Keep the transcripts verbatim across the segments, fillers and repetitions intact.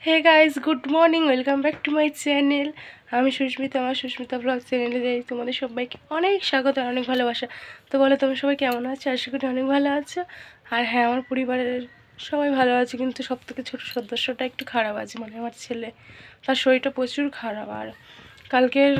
Hey guys, good morning, welcome back to my channel. আমি সুস্মিতা, আমার Susmita blog চ্যানেলে যাই তোমাদের সবাইকে অনেক স্বাগত আর অনেক ভালোবাসা। তো বলো তুমি সবাই কেমন আছো? আশা করি অনেক ভালো আছো। আর হ্যাঁ, আমার পরিবারের সবাই ভালো আছে, কিন্তু সব থেকে ছোটো সদস্যটা একটু খারাপ আছে, মানে আমার ছেলে। তার শরীরটা প্রচুর খারাপ। আর কালকের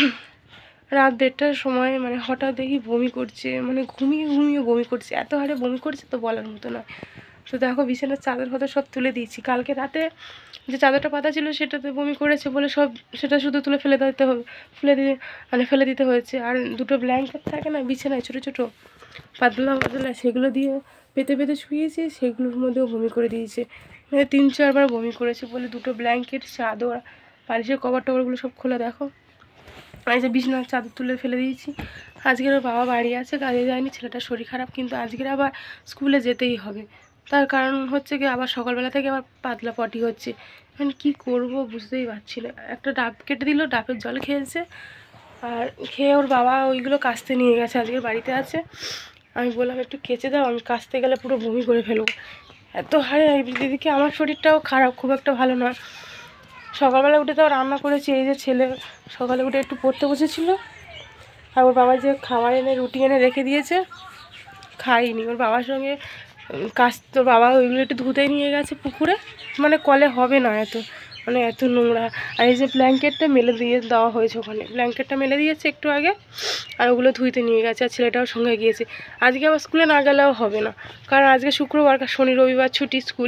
রাত দেড়টার সময় মানে হঠাৎ দেখি বমি করছে, মানে ঘুমিয়ে ঘুমিয়ে বমি করছে, এত হারে বমি করছে তো বলার মতো নয়। তো দেখো বিছানার চাদর ফাদর সব তুলে দিয়েছি। কালকে রাতে যে চাদরটা পাতা ছিল সেটাতে বমি করেছে বলে সব সেটা শুধু তুলে ফেলে দিতে হবে, ফেলে দিয়ে মানে ফেলে দিতে হয়েছে। আর দুটো ব্ল্যাঙ্কেট থাকে না বিছানায়, ছোটো ছোটো পাতলা পাতলা, সেগুলো দিয়ে পেতে পেতে শুয়েছি, সেগুলোর মধ্যেও বমি করে দিয়েছে। মানে তিন চারবার বমি করেছে বলে দুটো ব্ল্যাঙ্কেট, চাদর, বালিশের কভার টভারগুলো সব খোলা। দেখো এই যে বিছানার চাদর তুলে ফেলে দিয়েছি। আজকের ওর বাবা বাড়ি আছে, কাজে যায়নি, ছেলেটার শরীর খারাপ, কিন্তু আজকের আবার স্কুলে যেতেই হবে। তার কারণ হচ্ছে কি, আবার সকালবেলা থেকে আবার পাতলা পটি হচ্ছে। মানে কী করবো বুঝতেই পারছি না। একটা ডাব কেটে দিল, ডাবের জল খেয়েছে, আর খেয়ে ওর বাবা ওইগুলো কাচতে নিয়ে গেছে, আজকের বাড়িতে আছে। আমি বললাম একটু কেচে দাও, আমি কাচতে গেলে পুরো বমি করে ফেলবো, এত হারে। দিদিকে আমার শরীরটাও খারাপ, খুব একটা ভালো নয়। সকালবেলা উঠে তাও রান্না করেছি। এই যে ছেলে সকালে উঠে একটু পড়তে বসেছিল, আর ওর বাবা যে খাবার এনে রুটি এনে রেখে দিয়েছে, খাইনি। ওর বাবার সঙ্গে কাজ, তোর বাবা ওইগুলো একটু ধুতে নিয়ে গেছে পুকুরে, মানে কলে হবে না এত, মানে এত নোংরা। আর এই যে ব্ল্যাঙ্কেটটা মেলে দিয়ে দেওয়া হয়েছে ওখানে, ব্ল্যাঙ্কেটটা মেলে দিয়েছে একটু আগে, আর ওগুলো ধুইতে নিয়ে গেছে, আর ছেলেটাও সঙ্গে গিয়েছে। আজকে আবার স্কুলে না গেলেও হবে না, কারণ আজকে শুক্রবার, শনি রবিবার ছুটি স্কুল।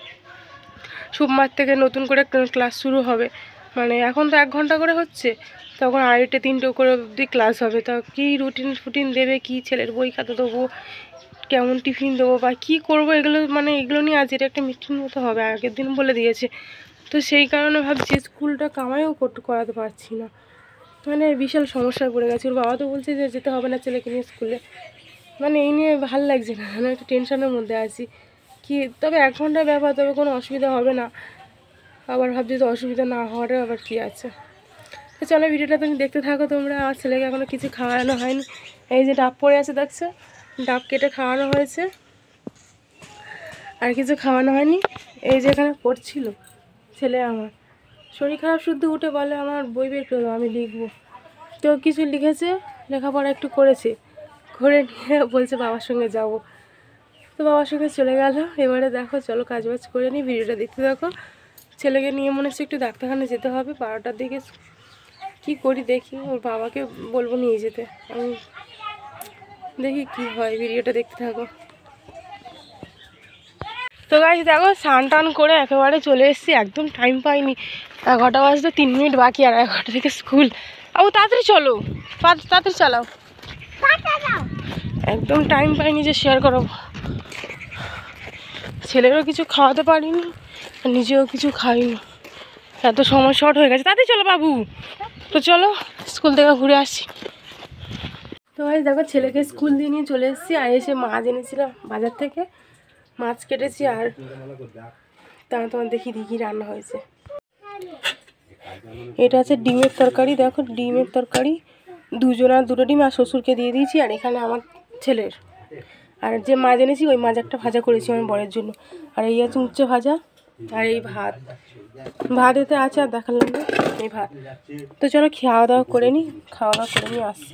সোমবার থেকে নতুন করে ক্লাস শুরু হবে, মানে এখন তো এক ঘন্টা করে হচ্ছে, তখন আড়াইটে তিনটে করে অবধি ক্লাস হবে। তা কী রুটিন ফুটিন দেবে, কি ছেলের বই খাতা দেবো, কেমন টিফিন দেবো বা কী করবো, এগুলো মানে এগুলো নিয়ে আজ এটা একটা মিটিং মতো হবে, আগের দিন বলে দিয়েছে। তো সেই কারণে ভাবছি স্কুলটা কামাইও করতে করাতে পারছি না, মানে বিশাল সমস্যায় পড়ে গেছে। ওর বাবা তো বলছে যে যেতে হবে না ছেলেকে নিয়ে স্কুলে, মানে এই নিয়ে ভাল লাগছে না, মানে একটু টেনশনের মধ্যে আছি। কি তবে এক ঘন্টার ব্যাপার, তবে কোনো অসুবিধা হবে না। আবার ভাবছি তো অসুবিধা না হওয়ারও আবার কী আছে। তো চলো ভিডিওটা তুমি দেখতে থাকো তোমরা। আমার ছেলেকে এখনও কিছু খাওয়ানো হয়নি। এই যে ডাব পড়ে আছে দেখছো, ডাব কেটে খাওয়ানো হয়েছে, আর কিছু খাওয়ানো হয়নি। এই যে এখানে পড়ছিল ছেলে, আমার শরীর খারাপ, শুদ্ধ উঠে বলে আমার বই বের করে দাও, আমি লিখবো। তো কিছু লিখেছে, লেখাপড়া একটু করেছে, করে নিয়ে বলছে বাবার সঙ্গে যাব। তো বাবার সঙ্গে চলে গেল। এবারে দেখো চলো কাজ বাজ করে নিই, ভিডিওটা দেখতে দেখো। ছেলেকে নিয়ে মনে হচ্ছে একটু ডাক্তারখানা যেতে হবে বারোটার দিকে। কী করি দেখি, ওর বাবাকে বলবো নিয়ে যেতে, আমি দেখি কি হয়, ভিডিওটা দেখতে থাকো। তো গাইস দেখো স্নান টান করে একেবারে চলে এসেছি, একদম টাইম পাইনি। এগারোটা বাজতে তিন মিনিট বাকি, আর এগারোটা থেকে স্কুল। আবু তাড়াতাড়ি চলো, তাড়াতাড়ি চালাও, একদম টাইম পাইনি যে শেয়ার করো। ছেলেরও কিছু খাওয়াতে পারিনি, আর নিজেও কিছু খাইনি, এত সময় শর্ট হয়ে গেছে। তাড়াতাড়ি চলো বাবু। তো চলো স্কুল থেকে ঘুরে আসি। তো ভাই দেখো ছেলেকে স্কুল দিয়ে নিয়ে চলে এসেছি, আর এসে মাছ এনেছিলাম বাজার থেকে, মাছ কেটেছি। আর তা তোমার দেখি দেখি রান্না হয়েছে। এটা আছে ডিমের তরকারি, দেখো ডিমের তরকারি, দুজনের দুটো ডিম, আর শ্বশুরকে দিয়ে দিয়েছি, আর এখানে আমার ছেলের। আর যে মাছ এনেছি ওই মাছ একটা ভাজা করেছি আমার বরের জন্য। আর এই আছে উচ্ছে ভাজা, আর এই ভাত, ভাত এতে আছে, আর দেখালাম না এই ভাত। তো চলো খাওয়া দাওয়া করে নিই, খাওয়া দাওয়া করে নিয়ে আসছি।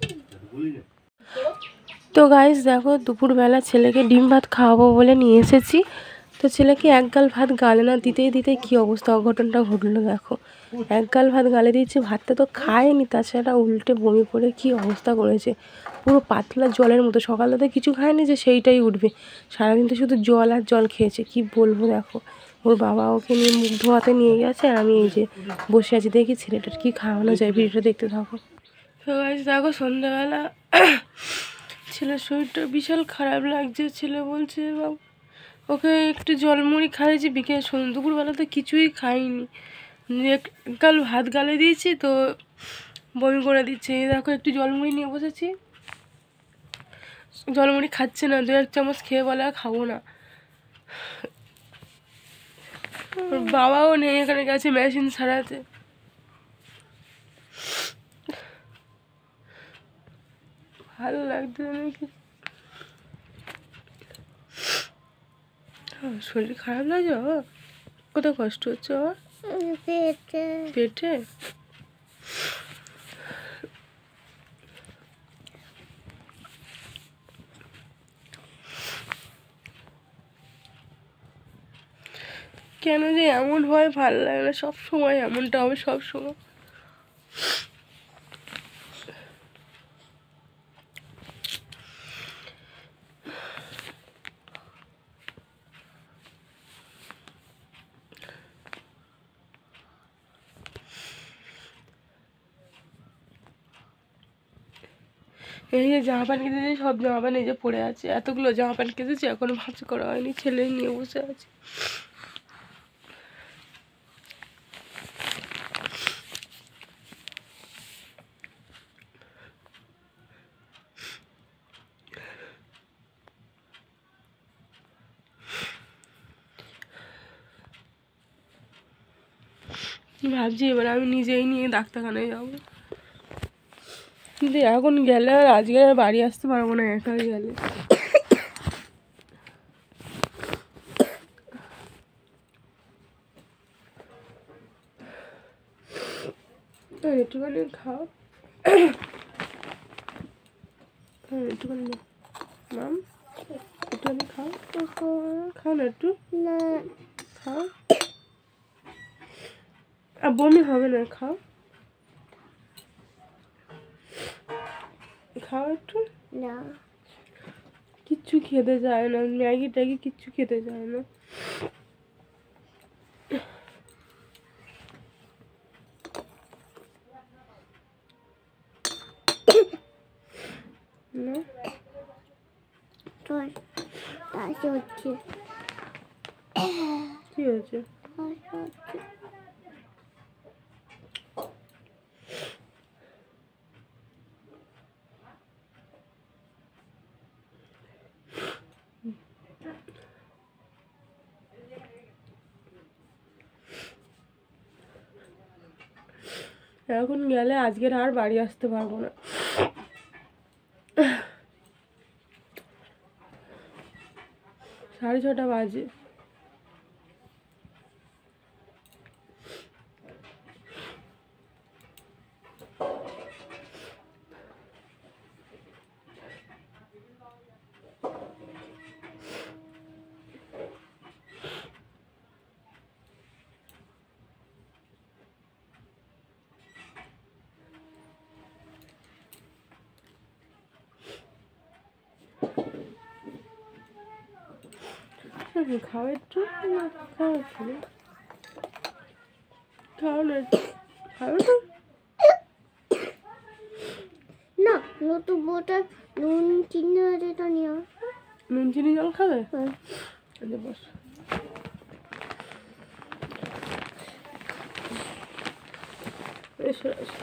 তো গাইস দেখো দুপুরবেলা ছেলেকে ডিম ভাত খাওয়াবো বলে নিয়ে এসেছি। তো ছেলেকে এক গাল ভাত গালে না দিতেই দিতে কী অবস্থা, অঘটনটা ঘটলো দেখো। এক গাল ভাত গালে দিয়েছি, ভাতটা তো খায়নি, তাছাড়া উল্টে বমি করে কী অবস্থা করেছে, পুরো পাতলা জলের মতো। সকালে তো কিছু খায়নি যে সেইটাই উঠবে, সারাদিন তো শুধু জল আর জল খেয়েছে, কি বলবো। দেখো ওর বাবা ওকে নিয়ে মুখ ধোয়াতে নিয়ে গেছে, আর আমি এই যে বসে আছি, দেখি ছেলেটার কী খাওয়ানো যায়, ভিডিওটা দেখতে থাকো। তো গাইস দেখো সন্ধ্যাবেলা ছেলের শরীরটা বিশাল খারাপ লাগছে। ছেলে বলছে বাবু, ওকে একটু জলমুড়ি খাইয়েছি বিকেল, দুপুরবেলা তো কিছুই খাইনি, এক গাল ভাত গালে দিয়েছি তো বমি করে দিচ্ছে। এই দেখো একটু জলমুড়ি নিয়ে বসেছি, জলমুড়ি খাচ্ছে না, দু এক চামচ খেয়ে বলে আর খাবো না। ওর বাবাও নেই, এখানে গেছে মেশিন সারাতে। ভালো লাগছে নাকি, শরীর খারাপ লাগছে। কোথায় কষ্ট হচ্ছে আমার? পেটে। পেটে? কেন যে এমন হয় ভালো লাগে না, সব সময় এমনটা হবে সব সময়। এই যে জামা প্যান্ট কেটেছি, সব জামা প্যান্ট এই যে পড়ে আছে, এতগুলো জামা প্যান্ট কেটেছি এখনো ভাঁজ করা হয়নি, ছেলে নিয়ে বসে আছে। ভাবছি এবার আমি নিজেই নিয়ে ডাক্তারখানায় যাবো, কিন্তু এখন গেলে আর আজকে আর বাড়ি আসতে পারবো না একা গেলে। একটুখানি খাও, একটুখানি মাম, একটুখানি খাও, খাও না একটু, খাও, আর বমি হবে না, খাও খাও একটু। না, কিচ্ছু খেতে চায় না, ম্যাগি ট্যাগি কিচ্ছু খেতে চায় না। না তোর কাশি হচ্ছে। কি হয়েছে? কাশি হচ্ছে। এখন গেলে আজকের আর বাড়ি আসতে পারবো না। সাড়ে ছটা বাজে। খাও একটু, খাও একটু, খাও না একটু, খাও না। না, নতুন বোতল নুন চিনি এটা নিয়ে আসো। নুন চিনি জল খাবে? হ্যাঁ। আচ্ছা বস। এসো এসো।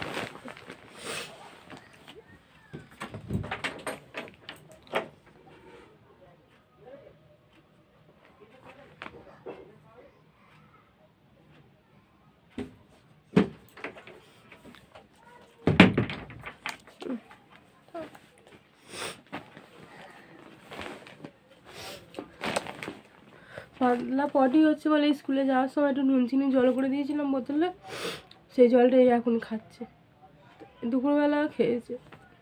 পাতলা পটি হচ্ছে বলে স্কুলে যাওয়ার সময় একটু নুন চিনি জল করে দিয়েছিলাম বোতলে, সেই জলটাই এখন খাচ্ছে। দুপুরবেলা খেয়েছে।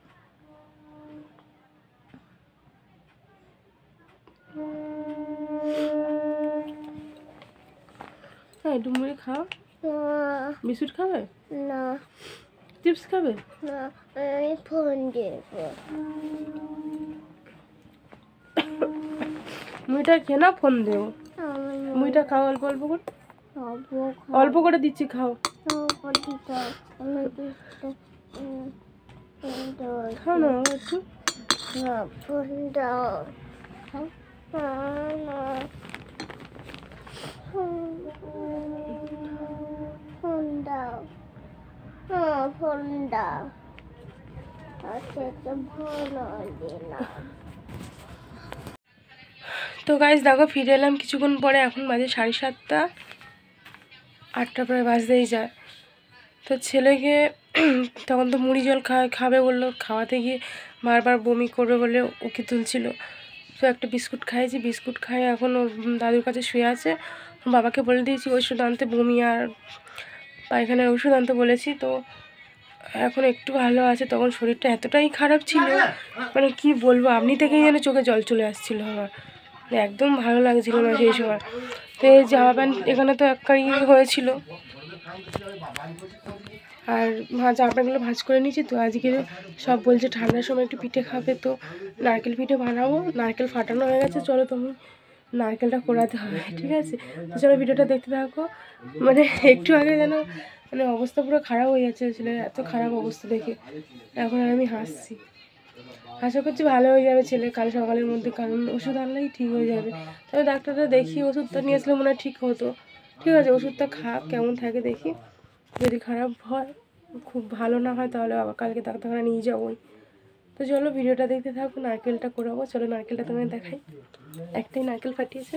হ্যাঁ একটু মুড়ি খাও। বিস্কুট খাবে? না। চিপস খাবে? না, আমি ফোন দেব। মুড়িটা খেয়ে না, ফোন দেবো। মুড়িটা খাও অল্প অল্প করে, অল্প করে দিচ্ছি খাও। খাও না একটু। ফোন দাও। ফোন দাও। হ্যাঁ ফোন দাও। আচ্ছা তো ভালো না। তো গাইস দেখো ফিরে এলাম কিছুক্ষণ পরে, এখন বাজে সাড়ে সাতটা, আটটা প্রায় বাজতেই যায়। তো ছেলেকে তখন তো মুড়ি জল খা খাবে বললো, খাওয়াতে গিয়ে বারবার বমি করবে বলে ওকে তুলছিল। তো একটা বিস্কুট খাইয়েছি, বিস্কুট খাইয়ে এখন ওর দাদুর কাছে শুয়ে আছে। বাবাকে বলে দিয়েছি ওষুধ আনতে, বমি আর পায়খানার ওষুধ আনতে বলেছি। তো এখন একটু ভালো আছে। তখন শরীরটা এতটাই খারাপ ছিল, মানে কি বলবো, আপনি থেকেই যেন চোখে জল চলে আসছিলো আমার, একদম ভালো লাগছিল না সেই সময়। তো এই জামা প্যান্ট এখানে তো একটাই হয়েছিল, আর জামা প্যান্টগুলো ভাঁজ করে নিয়েছি। তো আজকে সব বলছে ঠান্ডার সময় একটু পিঠে খাবে, তো নারকেল পিঠে বানাবো। নারকেল ফাটানো হয়ে গেছে, চলো তুমি নারকেলটা কোড়াতে হবে, ঠিক আছে? তো চলো ভিডিওটা দেখতে থাকো। মানে একটু আগে যেন মানে অবস্থা পুরো খারাপ হয়ে যাচ্ছে ছেলের, এত খারাপ অবস্থা দেখে এখন আর আমি হাসছি। আশা করছি ভালো হয়ে যাবে ছেলে কাল সকালের মধ্যে, কারণ ওষুধ আনলেই ঠিক হয়ে যাবে। তবে ডাক্তারটা দেখি, ওষুধটা নিয়ে আসলে মনে হয় ঠিক হতো। ঠিক আছে, ওষুধটা খা, কেমন থাকে দেখি। যদি খারাপ হয়, খুব ভালো না হয়, তাহলে আবার কালকে ডাক্তারখানা নিয়ে যাবোই। তো চলো ভিডিওটা দেখতে থাকো, নারকেলটা করাবো। চলো নারকেলটা তোমায় দেখাই। একটাই নারকেল ফাটিয়েছে।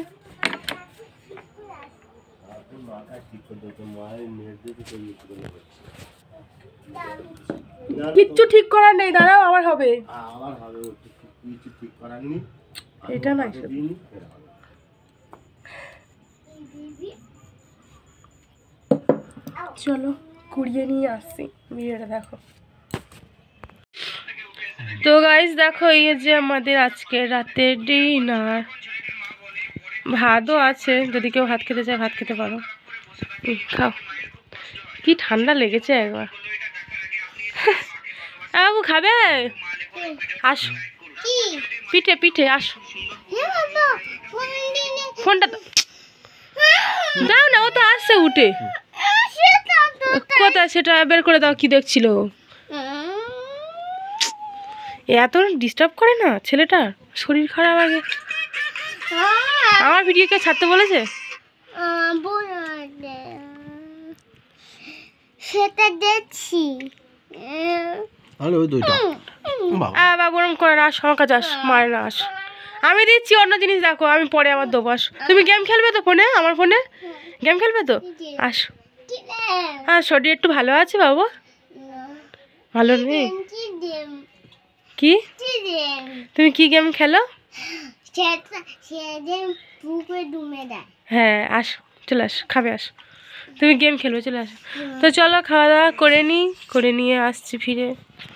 কিচ্ছু ঠিক করার নেই, দাঁড়াও, আমার হবে। এটা না, চলো কুড়িয়ে নিয়ে আসছি, ভিডিওটা দেখো। তো গাইস দেখো, এই যে আমাদের আজকে রাতের ডিনার। ভাতও আছে, যদি কেউ ভাত খেতে চায় ভাত খেতে পারো। খাও। কি ঠান্ডা লেগেছে একবার। বাবু খাবে? আসো, পিঠে পিঠে আসো। ফোনটা দাও না, ও তো আসছে উঠে। কোথায় সেটা বের করে দাও, কি দেখছিল? এত ডিস্টার্ব করে না ছেলেটা, শরীর খারাপ আগে। আমার ভিডিও কে ছাড়তে বলেছে? সেটা দেখছি। বাবা গরম করে না, আস আমার কাছে আস, মার না আস। আমি দিচ্ছি অন্য জিনিস, দেখো আমি পরে আমার দেবো। আস, তুমি গেম খেলবে তো ফোনে? আমার ফোনে গেম খেলবে তো? আস। হ্যাঁ, শরীর একটু ভালো আছে বাবু? ভালো নেই? কি তুমি কি গেম খেলো? হ্যাঁ আস, চলে আস, খাবে আস, তুমি গেম খেলবে, চলে আসো। তো চলো খাওয়া দাওয়া করে নিই, করে নিয়ে আসছি ফিরে।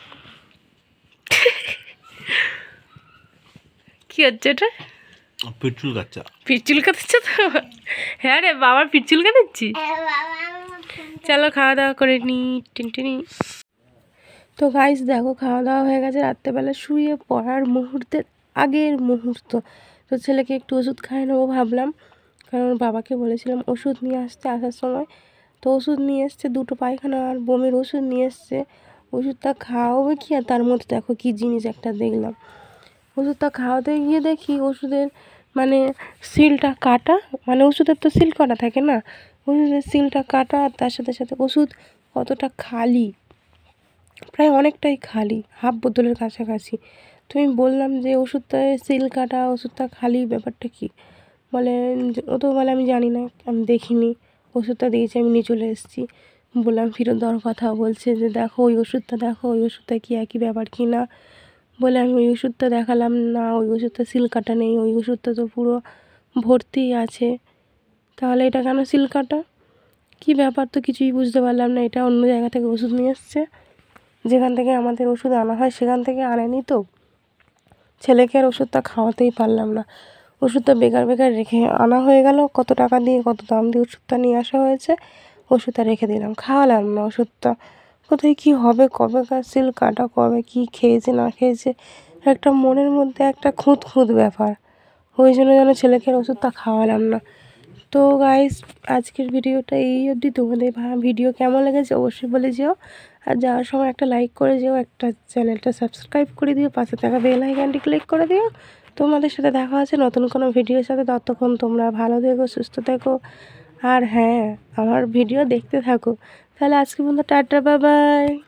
কি হচ্ছে এটা? পিটুল কাচ্চা, পিটুল কাটাচ্ছ তো? হ্যাঁ রে বাবার পিটুল কাটাচ্ছি। চলো খাওয়া দাওয়া করে নিই, টিনটিনি। তো গাইস দেখো, খাওয়া দাওয়া হয়ে গেছে, রাত্রেবেলা শুয়ে পড়ার মুহূর্তের আগের মুহূর্ত। তো ছেলেকে একটু ওষুধ খাইয়ে নেবো ভাবলাম, কারণ বাবাকে বলেছিলাম ওষুধ নিয়ে আসতে আসার সময়। তো ওষুধ নিয়ে এসছে, দুটো পায়খানা আর বমির ওষুধ নিয়ে এসছে। ওষুধটা খাওয়াবে কি, আর তার মধ্যে দেখো কি জিনিস একটা দেখলাম। ওষুধটা খাওয়াতে গিয়ে দেখি ওষুধের মানে সিলটা কাটা, মানে ওষুধের তো সিল করা থাকে না, ওষুধের সিলটা কাটা, আর তার সাথে সাথে ওষুধ কতটা খালি, প্রায় অনেকটাই খালি, হাফ বোতলের কাছাকাছি। তো আমি বললাম যে ওষুধটা সিল কাটা, ওষুধটা খালি, ব্যাপারটা কি? বলে ও তো বলে আমি জানি না, আমি দেখিনি, ওষুধটা দিয়েছি আমি নিয়ে চলে এসেছি। বললাম ফেরত দেওয়ার কথা, বলছে যে দেখো ওই ওষুধটা দেখো, ওই ওষুধটা কি একই ব্যাপার কি না। বলে আমি ওই ওষুধটা দেখালাম, না ওই ওষুধটা সিল কাটা নেই, ওই ওষুধটা তো পুরো ভর্তি আছে, তাহলে এটা কেন সিল কাটা? কী ব্যাপার, তো কিছুই বুঝতে পারলাম না। এটা অন্য জায়গা থেকে ওষুধ নিয়ে এসছে, যেখান থেকে আমাদের ওষুধ আনা হয় সেখান থেকে আনেনি। তো ছেলেকে আর ওষুধটা খাওয়াতেই পারলাম না, ওষুধটা বেকার বেকার রেখে আনা হয়ে গেল, কত টাকা দিয়ে কত দাম দিয়ে ওষুধটা নিয়ে আসা হয়েছে, ওষুধটা রেখে দিলাম, খাওয়ালাম না ওষুধটা। কোথায় কী হবে, কবেকার সিল কাটা, কবে কী খেয়েছে না খেয়েছে, একটা মনের মধ্যে একটা খুঁত খুঁত ব্যাপার, ওই জন্য যেন ছেলেকে ওষুধটা খাওয়ালাম না। তো গাইস আজকের ভিডিওটা এই অবধি। তোমাদের ভিডিও কেমন লেগেছে অবশ্যই বলে যেও, আর যাওয়ার সময় একটা লাইক করে যেও, একটা চ্যানেলটা সাবস্ক্রাইব করে দিও, পাশে থাকা বেল আইকনটি ক্লিক করে দিও। তোমাদের সাথে দেখা আছে নতুন কোনো ভিডিওর সাথে, ততক্ষণ তোমরা ভালো থেকো, সুস্থ থেকো, আর হ্যাঁ আমার ভিডিও দেখতে থাকো। তাহলে আজকে বন্ধু টাটা, বাই বাই।